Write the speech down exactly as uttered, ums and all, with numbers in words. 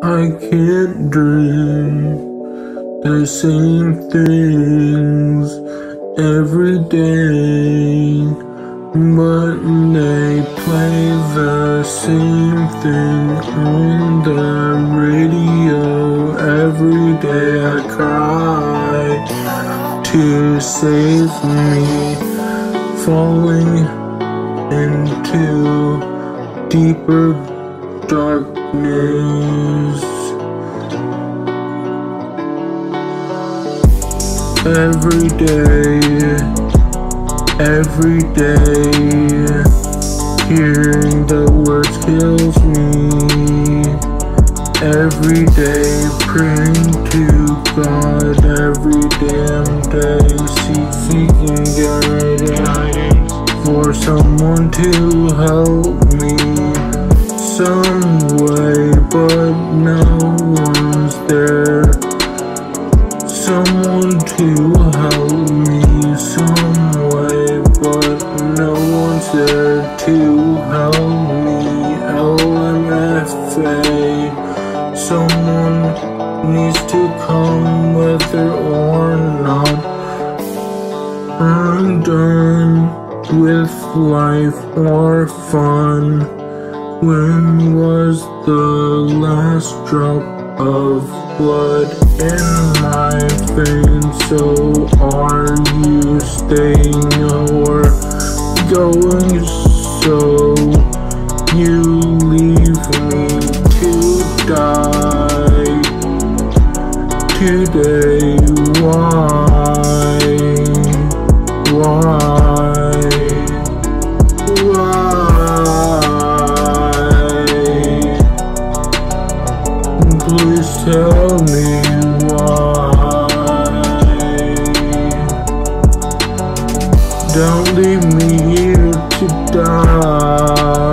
I can't dream the same things every day, but they play the same thing on the radio. Every day I cry to save me, falling into deeper darkness. Every day, every day, hearing the words kills me. Every day, praying to God. Every damn day, seeking guidance for someone to help me some way, but no one's there. Someone to help me some way, but no one's there to help me. L M F A, someone needs to come, whether or not. I'm done with life or fun. When was the last drop of blood in my veins? So are you staying or going? So you leave me to die today. Why? Why? Why? Please tell me why. Don't leave me here to die.